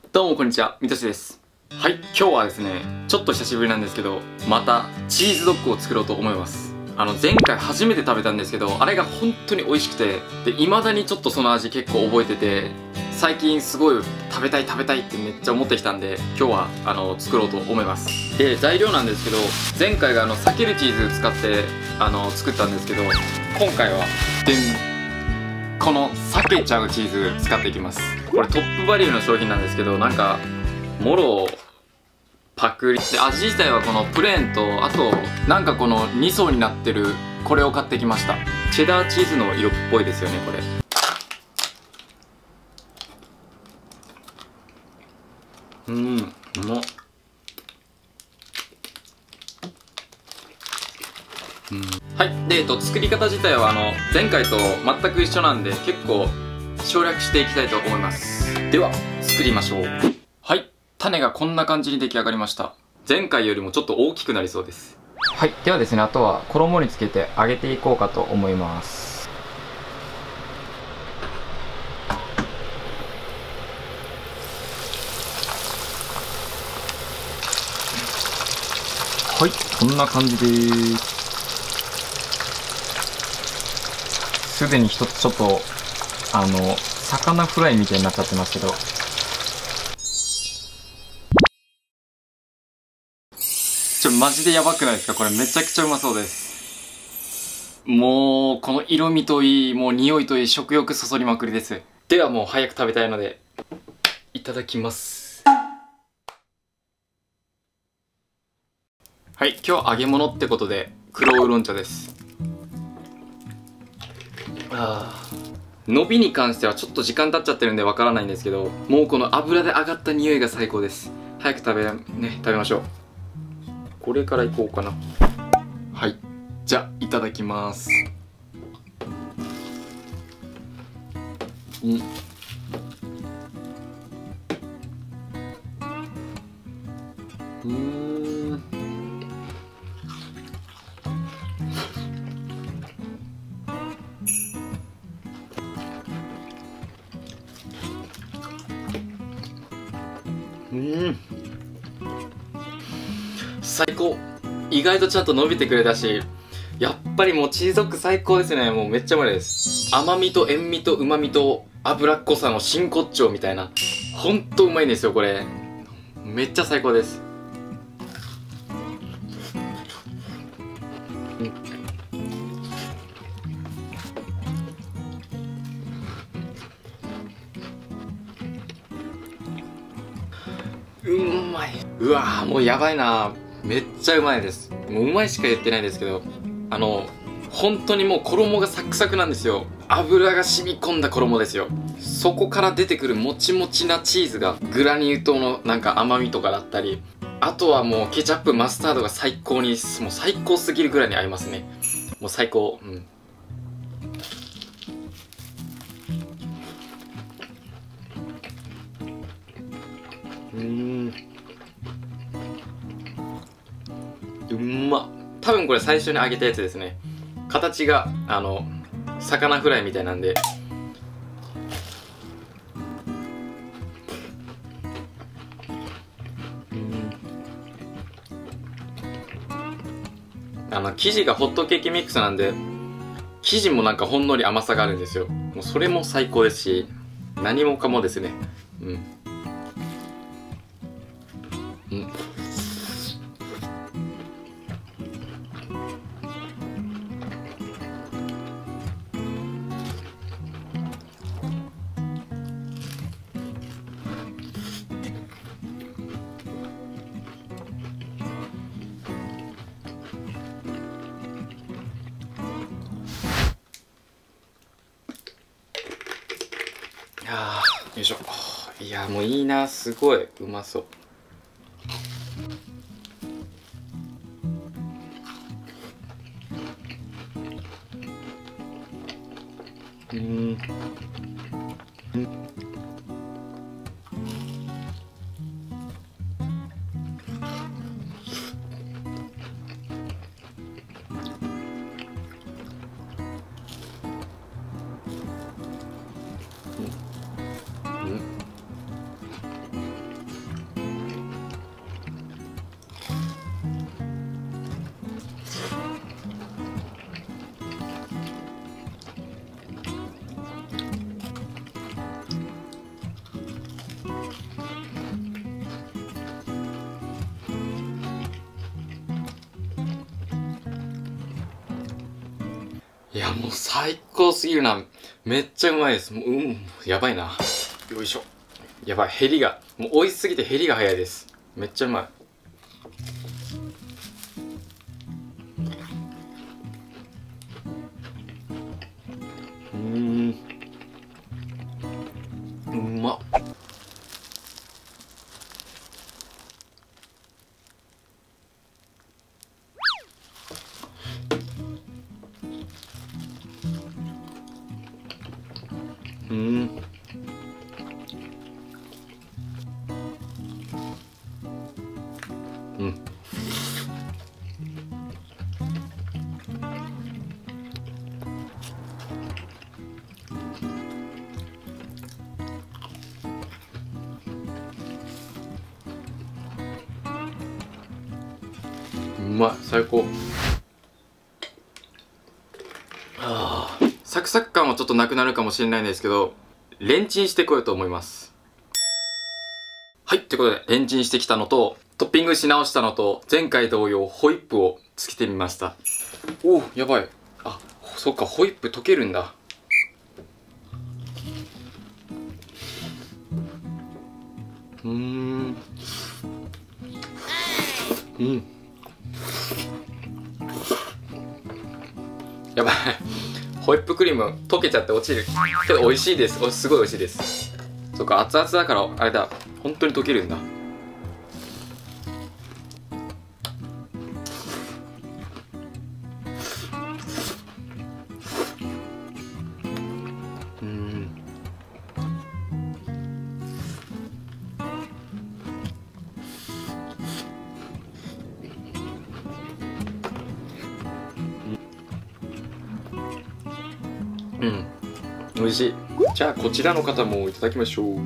どうもこんにちは、みとしです。はい、今日はですね、ちょっと久しぶりなんですけど、またチーズドッグを作ろうと思います。前回初めて食べたんですけど、あれが本当に美味しくて、で、未だにちょっとその味結構覚えてて、最近すごい食べたいってめっちゃ思ってきたんで、今日は作ろうと思います。で、材料なんですけど、前回が避けるチーズ使って作ったんですけど、今回はこの避けちゃうチーズ使っていきます。これトップバリューの商品なんですけど、なんかもろパクリで、味自体はこのプレーンと、あとなんかこの2層になってるこれを買ってきました。チェダーチーズの色っぽいですよね、これ。うまっ。はい。で、作り方自体は前回と全く一緒なんで、結構省略していきたいと思います。では作りましょう。はい、種がこんな感じに出来上がりました。前回よりもちょっと大きくなりそうです。はい、ではですね、あとは衣につけて揚げていこうかと思います。はい、こんな感じです。すでに一つちょっと魚フライみたいになっちゃってますけど、マジでやばくないですか？これめちゃくちゃうまそうです。もうこの色味といい、もう匂いといい、食欲そそりまくりです。ではもう早く食べたいのでいただきます。はい、今日揚げ物ってことで黒ウーロン茶です。伸びに関してはちょっと時間経っちゃってるんでわからないんですけど、もうこの油で揚がった匂いが最高です。早く食べましょう。これからいこうかな。はい、じゃあいただきます。最高。意外とちゃんと伸びてくれたし、やっぱりもうチーズドッグ最高ですね。もうめっちゃうまいです。甘みと塩味と旨味と脂っこさの真骨頂みたいな、ほんとうまいんですよこれ。めっちゃ最高です。うまい。うわー、もうやばいな。めっちゃうまいです。もううまいしか言ってないですけど、本当にもう衣がサクサクなんですよ。油が染み込んだ衣ですよ。そこから出てくるもちもちなチーズが、グラニュー糖のなんか甘みとかだったり、あとはもうケチャップ、マスタードが最高に、もう最高すぎるぐらいに合いますね。もう最高。うまっ。多分これ最初に揚げたやつですね。形が魚フライみたいなんで、生地がホットケーキミックスなんで、生地もなんかほんのり甘さがあるんですよ。もうそれも最高ですし、何もかもですね。よいしょ。いやもういいな、すごいうまそう。 やもう最高すぎるな。めっちゃうまいです。もうやばいな。よいしょ。やばい、減りがもう美味しすぎて減りが早いです。めっちゃうまい。うまっ。うまい、最高。サクサク感はちょっとなくなるかもしれないんですけど、レンチンしてこようと思います。はい、ってことでレンチンしてきたのとトッピングし直したのと、前回同様ホイップをつけてみました。おお、やばい。あ、そっか、ホイップ溶けるんだ。やばい。ホイップクリーム溶けちゃって落ちるけど美味しいです。すごい美味しいです。そっか、熱々だからあれだ、本当に溶けるんだ。美味しい。じゃあこちらの方もいただきましょう。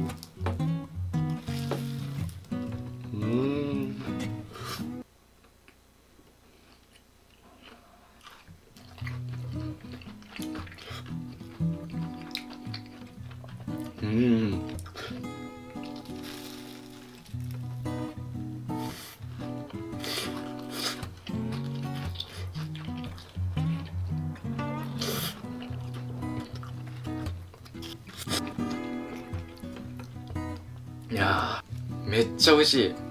いやー、めっちゃ美味しい。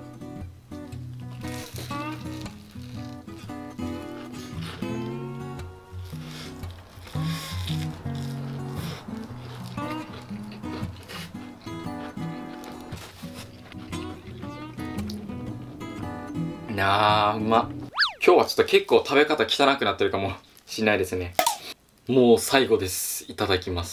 いやー、うまっ。今日はちょっと結構食べ方汚くなってるかもしれないですね。もう最後です。いただきます。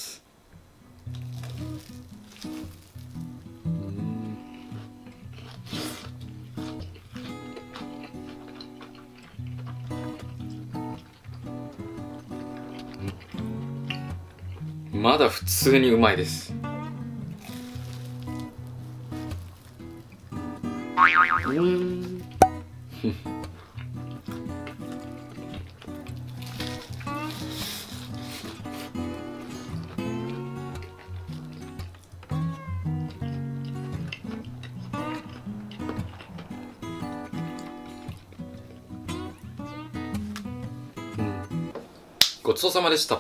まだ普通にうまいです。ごちそうさまでした。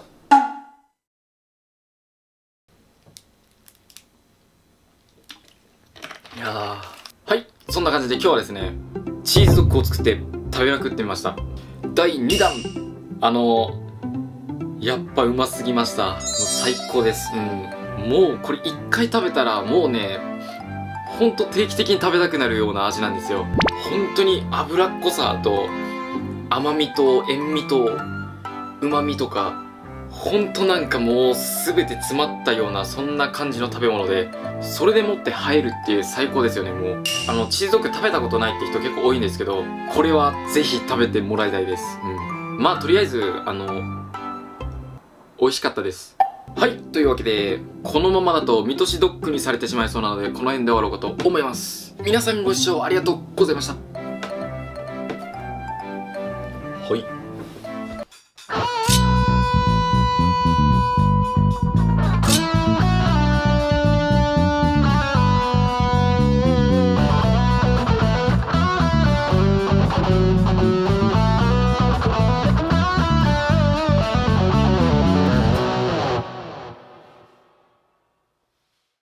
いやー、はい、そんな感じで今日はですね、チーズドッグを作って食べまくってみました。第2弾、やっぱうますぎました。もう最高です。もうこれ1回食べたらもうね、ほんと定期的に食べたくなるような味なんですよ。本当に脂っこさと甘みと塩味と旨味とか、ほんとなんかもう全て詰まったような、そんな感じの食べ物で、それでもって入るっていう最高ですよね。もうチーズドッグ食べたことないって人結構多いんですけど、これはぜひ食べてもらいたいです。まあとりあえず美味しかったです。はい、というわけでこのままだと見通しドッグにされてしまいそうなので、この辺で終わろうかと思います。皆さんご視聴ありがとうございました。はい。